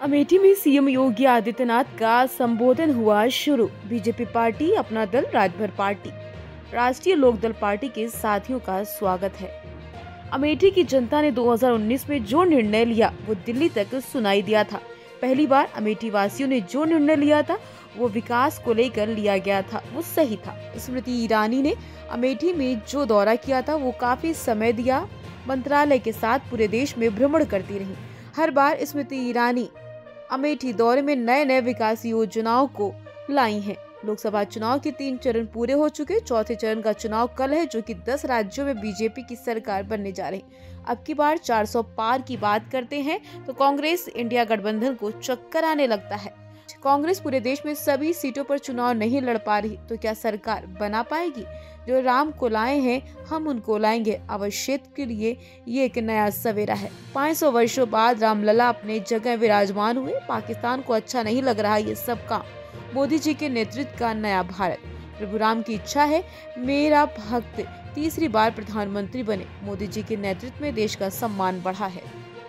अमेठी में सीएम योगी आदित्यनाथ का संबोधन हुआ शुरू। बीजेपी पार्टी, अपना दल, राजभर पार्टी, राष्ट्रीय लोकदल पार्टी के साथियों का स्वागत है। अमेठी की जनता ने 2019 में जो निर्णय लिया वो दिल्ली तक सुनाई दिया था। पहली बार अमेठी वासियों ने जो निर्णय लिया था वो विकास को लेकर लिया गया था, वो सही था। स्मृति ईरानी ने अमेठी में जो दौरा किया था वो काफी समय दिया, मंत्रालय के साथ पूरे देश में भ्रमण करती रही। हर बार स्मृति ईरानी अमेठी दौरे में नए नए विकास योजनाओं को लाई हैं। लोकसभा चुनाव के 3 चरण पूरे हो चुके, चौथे चरण का चुनाव कल है, जो कि 10 राज्यों में बीजेपी की सरकार बनने जा रही। अब की बार 400 पार की बात करते हैं तो कांग्रेस इंडिया गठबंधन को चक्कर आने लगता है। कांग्रेस पूरे देश में सभी सीटों पर चुनाव नहीं लड़ पा रही तो क्या सरकार बना पाएगी? जो राम को लाए हैं हम उनको लाएंगे, अवक्षेत्र के लिए ये एक नया सवेरा है। 500 वर्षों बाद रामलला अपने जगह विराजमान हुए। पाकिस्तान को अच्छा नहीं लग रहा ये सब काम। मोदी जी के नेतृत्व का नया भारत। प्रभु राम की इच्छा है मेरा भक्त तीसरी बार प्रधानमंत्री बने। मोदी जी के नेतृत्व में देश का सम्मान बढ़ा है।